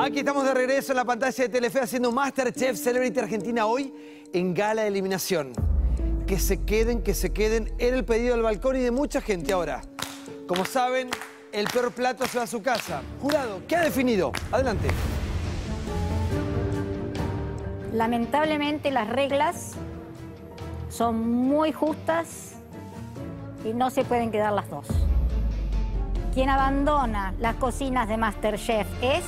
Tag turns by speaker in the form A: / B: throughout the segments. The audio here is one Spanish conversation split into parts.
A: Aquí estamos de regreso en la pantalla de Telefe haciendo MasterChef Celebrity Argentina hoy en gala de eliminación. Que se queden, era el pedido del balcón y de mucha gente ahora. Como saben, el peor plato se va a su casa. Jurado, ¿qué ha definido? Adelante.
B: Lamentablemente las reglas son muy justas y no se pueden quedar las dos. Quien abandona las cocinas de MasterChef es...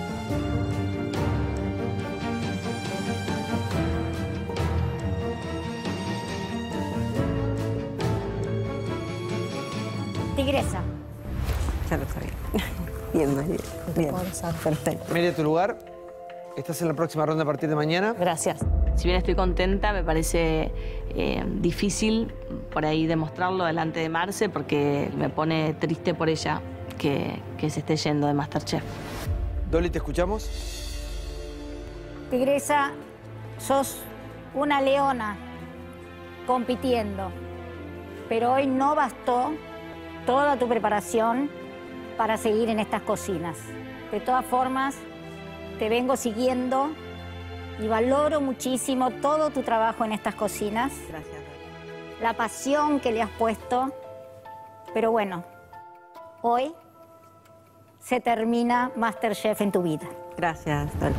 B: Tigresa.
C: Ya lo sabía. Bien, María. Bien. Perfecto.
A: María, tu lugar. Estás en la próxima ronda a partir de mañana.
C: Gracias.
D: Si bien estoy contenta, me parece difícil por ahí demostrarlo delante de Marce porque me pone triste por ella que se esté yendo de MasterChef.
A: Dolly, te escuchamos.
B: Tigresa, sos una leona compitiendo, pero hoy no bastó toda tu preparación para seguir en estas cocinas. De todas formas, te vengo siguiendo y valoro muchísimo todo tu trabajo en estas cocinas.
C: Gracias.
B: La pasión que le has puesto. Pero bueno, hoy se termina MasterChef en tu vida.
C: Gracias, Dolly.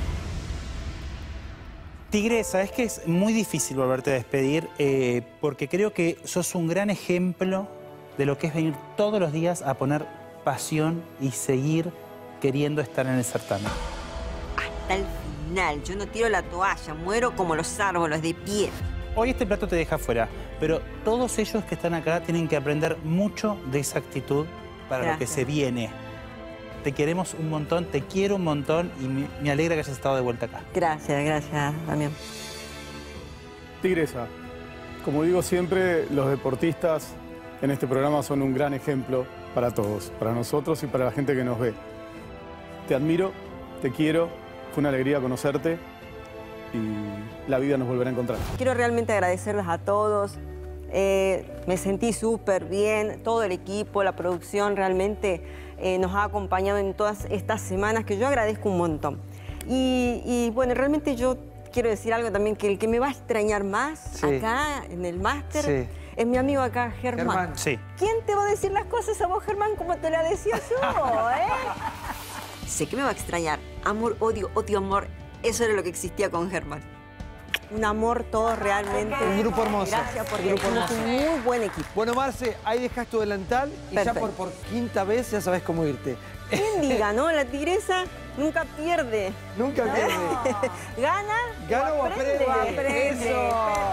E: Tigresa, es que es muy difícil volverte a despedir porque creo que sos un gran ejemplo de lo que es venir todos los días a poner pasión y seguir queriendo estar en el certamen.
F: Hasta el final, yo no tiro la toalla, muero como los árboles, de pie.
E: Hoy este plato te deja fuera, pero todos ellos que están acá tienen que aprender mucho de esa actitud para lo que se viene. Te queremos un montón, te quiero un montón y me alegra que hayas estado de vuelta acá.
C: Gracias, Damián.
G: Tigresa, como digo siempre, los deportistas en este programa son un gran ejemplo para todos, para nosotros y para la gente que nos ve. Te admiro, te quiero, fue una alegría conocerte y la vida nos volverá a encontrar.
F: Quiero realmente agradecerles a todos. Me sentí súper bien, todo el equipo, la producción realmente nos ha acompañado en todas estas semanas, que yo agradezco un montón. Y bueno, realmente yo quiero decir algo también, que el que me va a extrañar más acá en el máster es mi amigo acá, Germán.
E: Sí.
F: ¿Quién te va a decir las cosas a vos, Germán, como te la decía yo, Sé que me va a extrañar. Amor, odio, odio, amor. Eso era lo que existía con Germán. Un amor todo realmente.
A: Un grupo hermoso.
F: Gracias, porque somos un muy buen equipo.
A: Bueno, Marce, ahí dejas tu delantal y ya por quinta vez ya sabes cómo irte.
F: ¿Quién diga, no? La tigresa nunca pierde.
A: Nunca pierde.
F: Gana
A: o aprende. Eso.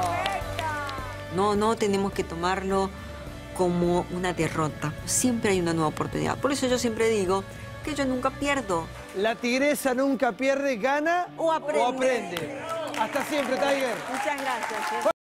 F: No tenemos que tomarlo como una derrota. Siempre hay una nueva oportunidad. Por eso yo siempre digo que yo nunca pierdo.
A: La tigresa nunca pierde, gana
F: o aprende.
A: Hasta siempre, Tiger.
F: Muchas gracias.